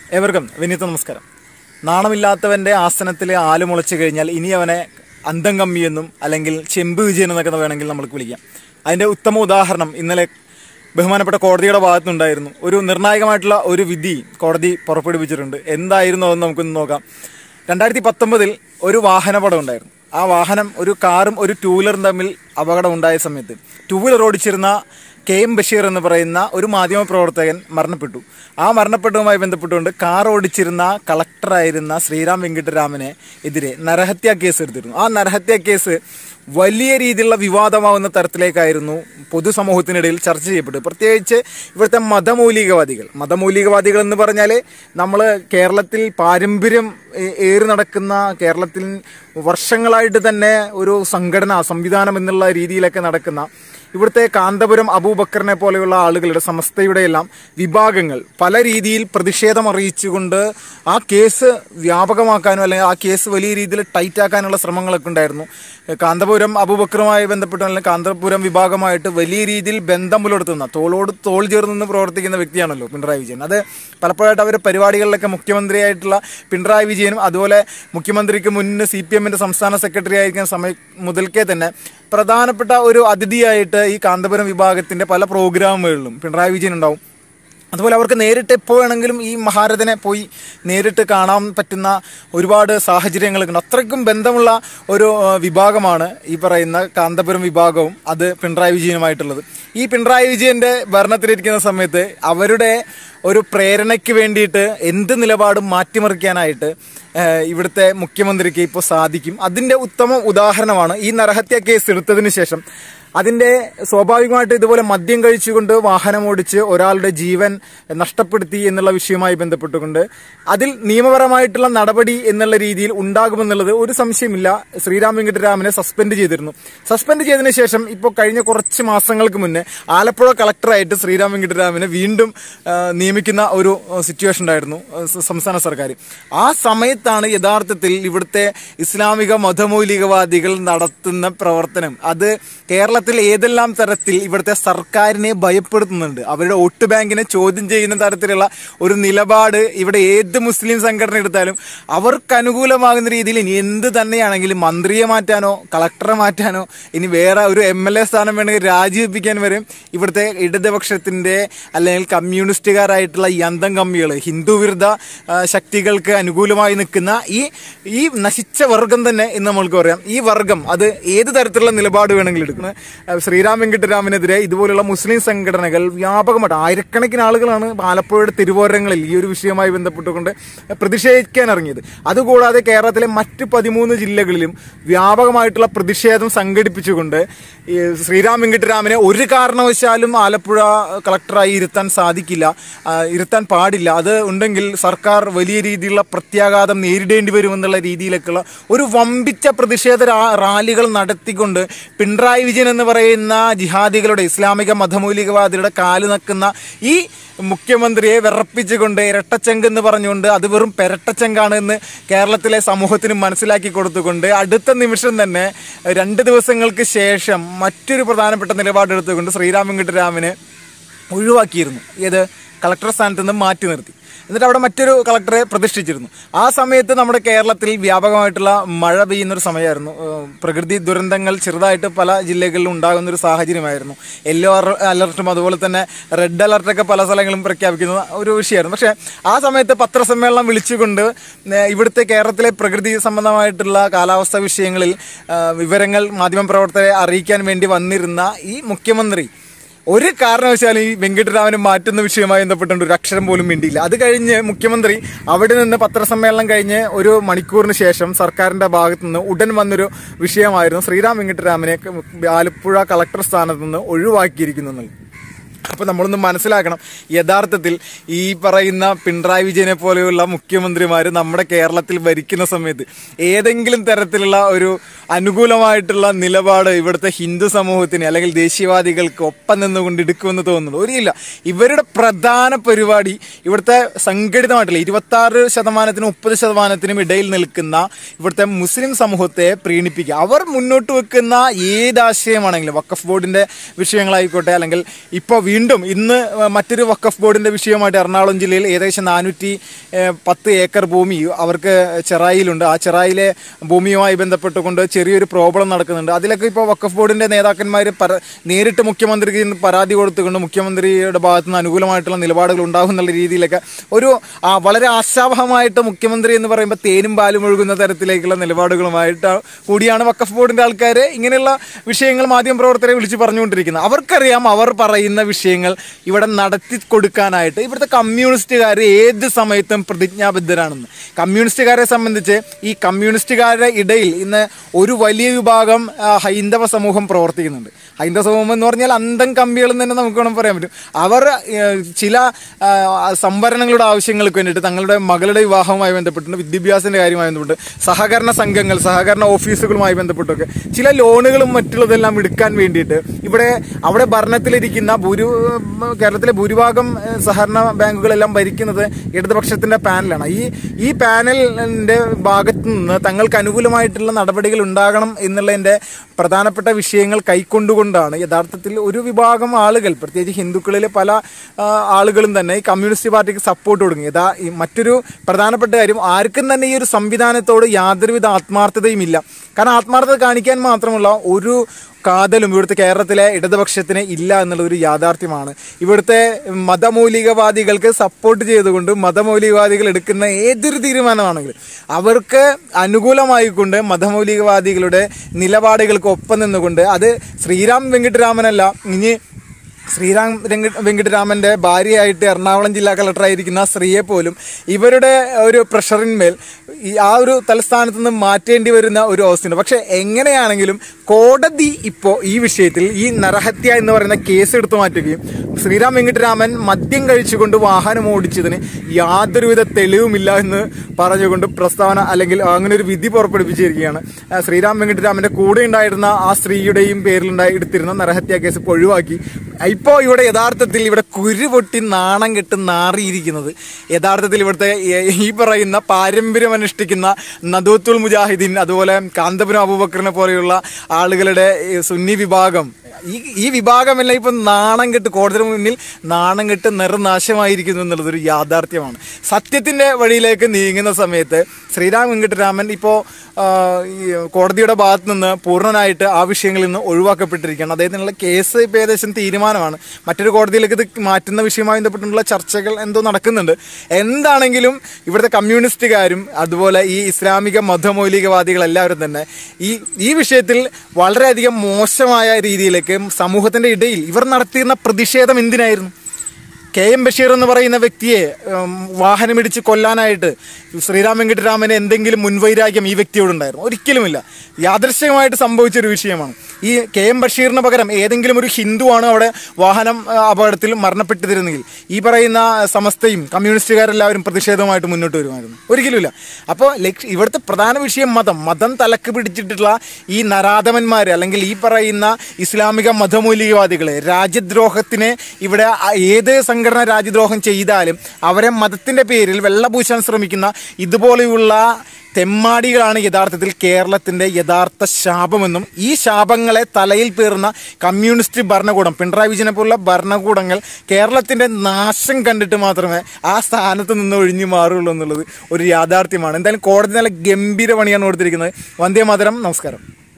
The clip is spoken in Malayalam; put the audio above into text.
ഏവർക്കും വിനീത നമസ്കാരം. നാണമില്ലാത്തവൻ്റെ ആസനത്തിൽ ആല് മുളച്ചു കഴിഞ്ഞാൽ ഇനി അവനെ അന്തം കമ്മിയെന്നും അല്ലെങ്കിൽ ചെമ്പ് വിജയൻ എന്നൊക്കെ വേണമെങ്കിൽ നമുക്ക് വിളിക്കാം. അതിൻ്റെ ഉത്തമ ഉദാഹരണം ഇന്നലെ ബഹുമാനപ്പെട്ട കോടതിയുടെ ഭാഗത്തുനിന്നുണ്ടായിരുന്നു. ഒരു നിർണായകമായിട്ടുള്ള ഒരു വിധി കോടതി പുറപ്പെടുവിച്ചിട്ടുണ്ട്. എന്തായിരുന്നു അതെന്ന് നമുക്കൊന്ന് നോക്കാം. 2019 ഒരു വാഹനപടം ഉണ്ടായിരുന്നു. ആ വാഹനം ഒരു കാറും ഒരു ടൂ വീലറും തമ്മിൽ അപകടം ഉണ്ടായ സമയത്ത് ടൂ വീലർ ഓടിച്ചിരുന്ന KM ബഷീർ എന്ന് പറയുന്ന ഒരു മാധ്യമപ്രവർത്തകൻ മരണപ്പെട്ടു. ആ മരണപ്പെട്ടതുമായി ബന്ധപ്പെട്ടുകൊണ്ട് കാർ ഓടിച്ചിരുന്ന കളക്ടറായിരുന്ന ശ്രീറാം വെങ്കിട്ടരാമനെ എതിരെ നരഹത്യാ കേസ് എടുത്തിരുന്നു. ആ നരഹത്യാ കേസ് വലിയ രീതിയിലുള്ള വിവാദമാവുന്ന തരത്തിലേക്കായിരുന്നു പൊതുസമൂഹത്തിനിടയിൽ ചർച്ച ചെയ്യപ്പെട്ടത്. പ്രത്യേകിച്ച് ഇവിടുത്തെ മതമൗലികവാദികൾ എന്ന് പറഞ്ഞാൽ നമ്മൾ കേരളത്തിൽ പാരമ്പര്യം ഏറി നടക്കുന്ന, കേരളത്തിൽ വർഷങ്ങളായിട്ട് തന്നെ ഒരു സംവിധാനം എന്നുള്ള രീതിയിലൊക്കെ നടക്കുന്ന ഇവിടുത്തെ കാന്തപുരം അബൂബക്കറിനെ പോലെയുള്ള ആളുകളുടെ സമസ്തയുടെ എല്ലാം വിഭാഗങ്ങൾ പല രീതിയിൽ പ്രതിഷേധം അറിയിച്ചുകൊണ്ട് ആ കേസ് വ്യാപകമാക്കാനോ അല്ലെങ്കിൽ ആ കേസ് വലിയ രീതിയിൽ ടൈറ്റാക്കാനുള്ള ശ്രമങ്ങളൊക്കെ ഉണ്ടായിരുന്നു. കാന്തപുരം അബൂബക്കറുമായി ബന്ധപ്പെട്ട് അല്ലെങ്കിൽ കാന്തപുരം വിഭാഗമായിട്ട് വലിയ രീതിയിൽ ബന്ധം പുലർത്തുന്ന, തോളോട് തോൾ ചേർന്ന് പ്രവർത്തിക്കുന്ന വ്യക്തിയാണല്ലോ പിണറായി വിജയൻ. അത് പലപ്പോഴായിട്ട് അവരുടെ പരിപാടികളിലൊക്കെ മുഖ്യമന്ത്രിയായിട്ടുള്ള പിണറായി വിജയനും അതുപോലെ മുഖ്യമന്ത്രിക്ക് മുന്നിൽ CPMന്റെ സംസ്ഥാന സെക്രട്ടറി ആയിരിക്കുന്ന സമയം മുതൽക്കേ തന്നെ പ്രധാനപ്പെട്ട ഒരു അതിഥിയായിട്ട് ഈ കാന്തപുരം വിഭാഗത്തിൻ്റെ പല പ്രോഗ്രാമുകളിലും പിണറായി വിജയൻ ഉണ്ടാവും. അതുപോലെ അവർക്ക് നേരിട്ട് എപ്പോൾ വേണമെങ്കിലും ഈ മഹാരഥനെ പോയി നേരിട്ട് കാണാൻ പറ്റുന്ന ഒരുപാട് സാഹചര്യങ്ങളൊക്കെ ഉണ്ട്. അത്രയ്ക്കും ബന്ധമുള്ള ഒരു വിഭാഗമാണ് ഈ പറയുന്ന കാന്തപുരം വിഭാഗവും അത് പിണറായി വിജയനുമായിട്ടുള്ളത്. ഈ പിണറായി വിജയൻ്റെ ഭരണത്തിലിരിക്കുന്ന സമയത്ത് അവരുടെ ഒരു പ്രേരണയ്ക്ക് വേണ്ടിയിട്ട് എന്ത് നിലപാടും മാറ്റിമറിക്കാനായിട്ട് ഇവിടുത്തെ മുഖ്യമന്ത്രിക്ക് ഇപ്പോൾ സാധിക്കും. അതിൻ്റെ ഉത്തമ ഉദാഹരണമാണ് ഈ നരഹത്യ കേസ് എടുത്തതിന് ശേഷം അതിൻ്റെ സ്വാഭാവികമായിട്ട് ഇതുപോലെ മദ്യം കഴിച്ചുകൊണ്ട് വാഹനം ഓടിച്ച് ഒരാളുടെ ജീവൻ നഷ്ടപ്പെടുത്തി എന്നുള്ള വിഷയവുമായി ബന്ധപ്പെട്ടുകൊണ്ട് അതിൽ നിയമപരമായിട്ടുള്ള നടപടി എന്നുള്ള രീതിയിൽ ഉണ്ടാകുമെന്നുള്ളത് ഒരു സംശയമില്ല. ശ്രീറാം വെങ്കിട്ടരാമനെ സസ്പെൻഡ് ചെയ്തിരുന്നു. സസ്പെൻഡ് ചെയ്തതിനു ശേഷം ഇപ്പോൾ കഴിഞ്ഞ കുറച്ച് മാസങ്ങൾക്ക് മുന്നേ ആലപ്പുഴ കളക്ടറായിട്ട് ശ്രീറാം വെങ്കിട്ടരാമനെ വീണ്ടും നിയമിക്കുന്ന ഒരു സിറ്റുവേഷൻ ഉണ്ടായിരുന്നു സംസ്ഥാന സർക്കാർ. ആ സമയത്താണ് യഥാർത്ഥത്തിൽ ഇവിടുത്തെ ഇസ്ലാമിക മതമൗലികവാദികൾ നടത്തുന്ന പ്രവർത്തനം അത് കേരളത്തിൽ ഏതെല്ലാം തരത്തിൽ ഇവിടുത്തെ സർക്കാരിനെ ഭയപ്പെടുത്തുന്നുണ്ട്, അവരുടെ വോട്ട് ബാങ്കിനെ ചോദ്യം ചെയ്യുന്ന തരത്തിലുള്ള ഒരു നിലപാട് ഇവിടെ ഏത് മുസ്ലിം സംഘടന എടുത്താലും അവർക്ക് അനുകൂലമാകുന്ന രീതിയിൽ ഇനി എന്ത് തന്നെയാണെങ്കിലും മന്ത്രിയെ മാറ്റാനോ കളക്ടറെ മാറ്റാനോ ഇനി വേറെ ഒരു MLA സ്ഥാനം വേണമെങ്കിൽ രാജിവെപ്പിക്കാൻ വരും ഇവിടുത്തെ ഇടതുപക്ഷത്തിൻ്റെ അല്ലെങ്കിൽ കമ്മ്യൂണിസ്റ്റുകാരായിട്ടുള്ള ഈ അന്തം കമ്മികൾ, ഹിന്ദു വിരുദ്ധ ശക്തികൾക്ക് അനുകൂലമായി നിൽക്കുന്ന ഈ നശിച്ച വർഗം തന്നെ എന്ന് നമ്മൾക്ക് പറയാം. ഈ വർഗം അത് ഏത് തരത്തിലുള്ള നിലപാട് വേണമെങ്കിലും എടുക്കുന്നത്. ശ്രീറാം വെങ്കിട്ടരാമനെതിരെ ഇതുപോലുള്ള മുസ്ലിം സംഘടനകൾ വ്യാപകമായിട്ട് ആയിരക്കണക്കിന് ആളുകളാണ് ആലപ്പുഴയുടെ തിരുവോരങ്ങളിൽ ഈ ഒരു വിഷയവുമായി ബന്ധപ്പെട്ടുകൊണ്ട് പ്രതിഷേധിക്കാൻ ഇറങ്ങിയത്. അതുകൂടാതെ കേരളത്തിലെ മറ്റ് 13 ജില്ലകളിലും വ്യാപകമായിട്ടുള്ള പ്രതിഷേധം സംഘടിപ്പിച്ചുകൊണ്ട് ശ്രീറാം വെങ്കിട്ടരാമനെ ഒരു കാരണവശാലും ആലപ്പുഴ കളക്ടറായി ഇരുത്താൻ പാടില്ല, അത് ഉണ്ടെങ്കിൽ സർക്കാർ വലിയ രീതിയിലുള്ള പ്രത്യാഘാതം നേരിടേണ്ടി വരുമെന്നുള്ള രീതിയിലേക്കുള്ള ഒരു വമ്പിച്ച പ്രതിഷേധ റാലികൾ നടത്തിക്കൊണ്ട് പിണറായി വിജയൻ എന്ന് പറയുന്ന ജിഹാദികളുടെ ഇസ്ലാമിക മതമൗലികവാദികളുടെ കാല് നക്കുന്ന ഈ മുഖ്യമന്ത്രിയെ വിറപ്പിച്ചുകൊണ്ട് ഇരട്ടച്ചങ്ക് എന്ന് പറഞ്ഞുകൊണ്ട് അത് വെറും പെരട്ടച്ചങ്കാണ് എന്ന് കേരളത്തിലെ സമൂഹത്തിന് മനസ്സിലാക്കി കൊടുത്തുകൊണ്ട് അടുത്ത നിമിഷം തന്നെ 2 ദിവസങ്ങൾക്ക് ശേഷം മറ്റൊരു പ്രധാനപ്പെട്ട നിലപാടെടുത്തുകൊണ്ട് ശ്രീറാം വെങ്കിട്ടരാമനെ ഒഴിവാക്കിയിരുന്നു. ഏത് കളക്ടർ സ്ഥാനത്ത് നിന്ന് മാറ്റി നിർത്തി. എന്നിട്ട് അവിടെ മറ്റൊരു കളക്ടറെ പ്രതിഷ്ഠിച്ചിരുന്നു. ആ സമയത്ത് നമ്മുടെ കേരളത്തിൽ വ്യാപകമായിട്ടുള്ള മഴ പെയ്യുന്നൊരു സമയമായിരുന്നു. പ്രകൃതി ദുരന്തങ്ങൾ ചെറുതായിട്ട് പല ജില്ലകളിലും ഉണ്ടാകുന്നൊരു സാഹചര്യമായിരുന്നു. യെല്ലോ അലർട്ടും അതുപോലെ തന്നെ റെഡ് അലർട്ടൊക്കെ പല സ്ഥലങ്ങളും പ്രഖ്യാപിക്കുന്ന ഒരു വിഷയമായിരുന്നു. പക്ഷേ ആ സമയത്ത് പത്രസമ്മേളനം വിളിച്ചുകൊണ്ട് ഇവിടുത്തെ കേരളത്തിലെ പ്രകൃതി സംബന്ധമായിട്ടുള്ള കാലാവസ്ഥാ വിഷയങ്ങളിൽ വിവരങ്ങൾ മാധ്യമപ്രവർത്തകരെ അറിയിക്കാൻ വേണ്ടി വന്നിരുന്ന ഈ മുഖ്യമന്ത്രി ഒരു കാരണവശാലും ഈ വെങ്കിട്ടരാമനെ മാറ്റുന്ന വിഷയവുമായി ബന്ധപ്പെട്ടുകൊണ്ട് ഒരു അക്ഷരം പോലും മിണ്ടിയില്ല. അത് കഴിഞ്ഞ് മുഖ്യമന്ത്രി അവിടെ നിന്ന് പത്രസമ്മേളനം കഴിഞ്ഞ് ഒരു മണിക്കൂറിന് ശേഷം സർക്കാരിൻ്റെ ഭാഗത്തു നിന്ന് ഉടൻ വന്നൊരു വിഷയമായിരുന്നു ശ്രീറാം വെങ്കിട്ടരാമനെ ആലപ്പുഴ കളക്ടർ സ്ഥാനത്ത് നിന്ന് ഒഴിവാക്കിയിരിക്കുന്നു. അപ്പോൾ നമ്മളൊന്ന് മനസ്സിലാക്കണം, യഥാർത്ഥത്തിൽ ഈ പറയുന്ന പിണറായി വിജയനെ പോലെയുള്ള മുഖ്യമന്ത്രിമാർ നമ്മുടെ കേരളത്തിൽ ഭരിക്കുന്ന സമയത്ത് ഏതെങ്കിലും തരത്തിലുള്ള ഒരു അനുകൂലമായിട്ടുള്ള നിലപാട് ഇവിടുത്തെ ഹിന്ദു സമൂഹത്തിന് അല്ലെങ്കിൽ ദേശീയവാദികൾക്ക് ഒപ്പം നിന്നുകൊണ്ട് എടുക്കുമെന്ന് തോന്നുന്നു. ഒരില്ല. ഇവരുടെ പ്രധാന പരിപാടി ഇവിടുത്തെ സംഘടിതമായിട്ടുള്ള 26%-നും 30%-നും ഇടയിൽ നിൽക്കുന്ന ഇവിടുത്തെ മുസ്ലിം സമൂഹത്തെ പ്രീണിപ്പിക്കുക. അവർ മുന്നോട്ട് വെക്കുന്ന ഏതാശയമാണെങ്കിലും വഖഫ് ബോർഡിൻ്റെ വിഷയങ്ങളായിക്കോട്ടെ അല്ലെങ്കിൽ ഇപ്പോൾ വീണ്ടും ഇന്ന് മറ്റൊരു വഖഫ് ബോർഡിൻ്റെ വിഷയമായിട്ട് എറണാകുളം ജില്ലയിൽ ഏകദേശം 410 ഏക്കർ ഭൂമി അവർക്ക് ചെറായിലുണ്ട്. ആ ചെറായിലെ ഭൂമിയുമായി ബന്ധപ്പെട്ടുകൊണ്ട് ചെറിയൊരു പ്രോബ്ലം നടക്കുന്നുണ്ട്. അതിലൊക്കെ ഇപ്പോൾ വഖഫ് ബോർഡിൻ്റെ നേതാക്കന്മാർ നേരിട്ട് മുഖ്യമന്ത്രിക്ക് പരാതി കൊടുത്തുകൊണ്ട് മുഖ്യമന്ത്രിയുടെ ഭാഗത്തു നിന്ന് അനുകൂലമായിട്ടുള്ള നിലപാടുകൾ ഉണ്ടാകും എന്നുള്ള രീതിയിലൊക്കെ ഒരു വളരെ ആശാവഹമായിട്ട് മുഖ്യമന്ത്രി എന്ന് പറയുമ്പോൾ തേനും പാലും ഒഴുകുന്ന തരത്തിലേക്കുള്ള നിലപാടുകളുമായിട്ട് കൂടിയാണ് വഖഫ് ബോർഡിൻ്റെ ആൾക്കാർ ഇങ്ങനെയുള്ള വിഷയങ്ങൾ മാധ്യമപ്രവർത്തകരെ വിളിച്ച് പറഞ്ഞുകൊണ്ടിരിക്കുന്നത്. അവർക്കറിയാം അവർ പറയുന്ന വിഷയങ്ങൾ ഇവിടെ നടത്തി കൊടുക്കാനായിട്ട് ഇവിടുത്തെ കമ്മ്യൂണിസ്റ്റുകാർ ഏത് സമയത്തും പ്രതിജ്ഞാബദ്ധരാണെന്ന്. കമ്മ്യൂണിസ്റ്റുകാരെ സംബന്ധിച്ച് ഈ കമ്മ്യൂണിസ്റ്റുകാരുടെ ഇടയിൽ ഇന്ന് ഒരു വലിയ വിഭാഗം ഹൈന്ദവ സമൂഹം പ്രവർത്തിക്കുന്നുണ്ട്. ഹൈന്ദവ സമൂഹം എന്ന് പറഞ്ഞാൽ അന്തം കമ്പികളെന്ന് തന്നെ നമുക്ക് വേണം പറയാൻ പറ്റും. അവർ ചില സംവരണങ്ങളുടെ ആവശ്യങ്ങൾക്ക് വേണ്ടിയിട്ട് തങ്ങളുടെ മകളുടെ വിവാഹവുമായി ബന്ധപ്പെട്ട് വിദ്യാഭ്യാസത്തിൻ്റെ കാര്യവുമായി ബന്ധപ്പെട്ട് സഹകരണ സംഘങ്ങൾ സഹകരണ ഓഫീസുകളുമായി ബന്ധപ്പെട്ടൊക്കെ ചില ലോണുകളും മറ്റുള്ളതെല്ലാം എടുക്കാൻ വേണ്ടിയിട്ട് അവിടെ ഭരണത്തിലിരിക്കുന്ന കേരളത്തിലെ ഭൂരിഭാഗം സഹകരണ ബാങ്കുകളെല്ലാം ഭരിക്കുന്നത് ഇടതുപക്ഷത്തിന്റെ പാനലാണ്. ഈ പാനലിന്റെ ഭാഗത്തു നിന്ന് തങ്ങൾക്ക് അനുകൂലമായിട്ടുള്ള നടപടികൾ ഉണ്ടാകണം എന്നുള്ളതിന്റെ പ്രധാനപ്പെട്ട വിഷയങ്ങൾ കൈക്കൊണ്ടുകൊണ്ടാണ് യഥാർത്ഥത്തിൽ ഒരു വിഭാഗം ആളുകൾ, പ്രത്യേകിച്ച് ഹിന്ദുക്കളിലെ പല ആളുകളും തന്നെ ഈ കമ്മ്യൂണിസ്റ്റ് പാർട്ടിക്ക് സപ്പോർട്ട് കൊടുക്കും. മറ്റൊരു പ്രധാനപ്പെട്ട കാര്യം, ആർക്കും തന്നെ ഈ ഒരു സംവിധാനത്തോട് യാതൊരുവിധ ആത്മാർത്ഥതയും ഇല്ല. കാരണം ആത്മാർത്ഥത കാണിക്കാൻ മാത്രമുള്ള ഒരു കാതലും ഇവിടുത്തെ കേരളത്തിലെ ഇടതുപക്ഷത്തിന് ഇല്ല എന്നുള്ളൊരു യാഥാർത്ഥ്യമാണ്. ഇവിടുത്തെ മതമൗലികവാദികൾക്ക് സപ്പോർട്ട് ചെയ്തുകൊണ്ട് മതമൗലികവാദികൾ എടുക്കുന്ന ഏതൊരു തീരുമാനമാണെങ്കിലും അവർക്ക് അനുകൂലമായിക്കൊണ്ട് മതമൗലികവാദികളുടെ നിലപാടുകൾക്ക് ഒപ്പം നിന്നുകൊണ്ട്, അത് ശ്രീരാം വെങ്കിട്ടരാമനല്ല, ഇനി ശ്രീരാം വെങ്കിട്ടരാമൻ്റെ ഭാര്യയായിട്ട് എറണാകുളം ജില്ലാ കളക്ടറായിരിക്കുന്ന സ്ത്രീയെ പോലും ഇവരുടെ ഒരു പ്രഷറിന്മേൽ ആ ഒരു തലസ്ഥാനത്ത് നിന്ന് മാറ്റേണ്ടി വരുന്ന ഒരു അവസ്ഥയുണ്ട്. പക്ഷെ എങ്ങനെയാണെങ്കിലും കോടതി ഇപ്പോൾ ഈ വിഷയത്തിൽ ഈ നരഹത്യ എന്ന് പറയുന്ന കേസ് എടുത്തു മാറ്റുകയും ശ്രീരാം വെങ്കിട്ടരാമൻ മദ്യം കഴിച്ചുകൊണ്ട് വാഹനം ഓടിച്ചതിന് യാതൊരുവിധ തെളിവുമില്ല എന്ന് പറഞ്ഞുകൊണ്ട് പ്രസ്താവന അല്ലെങ്കിൽ അങ്ങനെ ഒരു വിധി പുറപ്പെടുവിച്ചിരിക്കുകയാണ്. ശ്രീരാം വെങ്കിട്ടരാമൻ്റെ കൂടെ ഉണ്ടായിരുന്ന ആ സ്ത്രീയുടെയും പേരിൽ എടുത്തിരുന്ന നരഹത്യ കേസ് ഇപ്പോൾ ഒഴിവാക്കി. ഇപ്പോൾ ഇവിടെ യഥാർത്ഥത്തിൽ ഇവിടെ കുരുപൊട്ടി നാണം കെട്ട് നാറിയിരിക്കുന്നത് യഥാർത്ഥത്തിൽ ഇവിടുത്തെ ഈ പറയുന്ന പാരമ്പര്യം അനുഷ്ഠിക്കുന്ന നദൂത്തുൽ മുജാഹിദീൻ, അതുപോലെ കാന്തപുരം അബൂബക്കറിനെ പോലെയുള്ള ആളുകളുടെ സുന്നി വിഭാഗം, ഈ വിഭാഗമെല്ലാം ഇപ്പം നാണം കെട്ട് കോടതിയുടെ മുന്നിൽ നാണം കെട്ട് നിർനാശമായിരിക്കുന്നു എന്നുള്ളതൊരു യാഥാർത്ഥ്യമാണ്. സത്യത്തിൻ്റെ വഴിയിലേക്ക് നീങ്ങുന്ന സമയത്ത് ശ്രീരാം വെങ്കിട്ടരാമൻ ഇപ്പോൾ കോടതിയുടെ ഭാഗത്ത് നിന്ന് പൂർണ്ണനായിട്ട് ആ വിഷയങ്ങളിൽ നിന്ന് ഒഴിവാക്കപ്പെട്ടിരിക്കുകയാണ്. അദ്ദേഹത്തിനുള്ള കേസ് ഇപ്പോൾ ഏകദേശം തീരുമാനമാണ്. മറ്റൊരു കോടതിയിലേക്ക് ഇത് മാറ്റുന്ന വിഷയവുമായി ബന്ധപ്പെട്ടുള്ള ചർച്ചകൾ എന്തോ നടക്കുന്നുണ്ട്. എന്താണെങ്കിലും ഇവിടുത്തെ കമ്മ്യൂണിസ്റ്റുകാരും അതുപോലെ ഈ ഇസ്ലാമിക മതമൗലികവാദികളെല്ലാവരും തന്നെ ഈ വിഷയത്തിൽ വളരെയധികം മോശമായ രീതിയിലേക്ക് സമൂഹത്തിന്റെ ഇടയിൽ ഇവർ നടത്തിയിരുന്ന പ്രതിഷേധം എന്തിനായിരുന്നു? KM ബഷീർ എന്ന് പറയുന്ന വ്യക്തിയെ വാഹനമിടിച്ച് കൊല്ലാനായിട്ട് ശ്രീരാം വെങ്കിട്ടരാമന് എന്തെങ്കിലും മുൻവൈരാഗ്യം ഈ വ്യക്തിയോടുണ്ടായിരുന്നു? ഒരിക്കലുമില്ല. യാദൃശ്ചികമായിട്ട് സംഭവിച്ചൊരു വിഷയമാണ്. ഈ KM ബഷീറിന് പകരം ഏതെങ്കിലും ഒരു ഹിന്ദുവാണ് അവിടെ വാഹനം അപകടത്തിൽ മരണപ്പെട്ടിരുന്നെങ്കിൽ ഈ പറയുന്ന സമസ്തയും കമ്മ്യൂണിസ്റ്റുകാരെല്ലാവരും പ്രതിഷേധവുമായിട്ട് മുന്നോട്ട് വരുമായിരുന്നു? ഒരിക്കലുമില്ല. അപ്പോൾ ഇവിടുത്തെ പ്രധാന വിഷയം മതം തലക്ക് പിടിച്ചിട്ടുള്ള ഈ നരാധമന്മാർ അല്ലെങ്കിൽ ഈ പറയുന്ന ഇസ്ലാമിക മതമൂലികവാദികളെ, രാജ്യദ്രോഹത്തിന് ഇവിടെ ഏത് സംഘടന രാജ്യദ്രോഹം ചെയ്താലും അവരെ മതത്തിൻ്റെ പേരിൽ വെള്ളപൂശാൻ ശ്രമിക്കുന്ന ഇതുപോലെയുള്ള തെമ്മാടികളാണ് യഥാർത്ഥത്തിൽ കേരളത്തിൻ്റെ യഥാർത്ഥ ശാപമെന്നും ഈ ശാപങ്ങളെ തലയിൽ പേറുന്ന കമ്മ്യൂണിസ്റ്റ് ഭരണകൂടം, പിണറായി വിജയനെ പോലുള്ള ഭരണകൂടങ്ങൾ കേരളത്തിൻ്റെ നാശം കണ്ടിട്ട് മാത്രമേ ആ സ്ഥാനത്ത് നിന്ന് ഒഴിഞ്ഞു മാറുള്ളൂ എന്നുള്ളത് ഒരു യാഥാർത്ഥ്യമാണ്. എന്തായാലും കോടതി നല്ല ഗംഭീര പണിയാണ് കൊടുത്തിരിക്കുന്നത്. വന്ദേ മാതരം. നമസ്കാരം.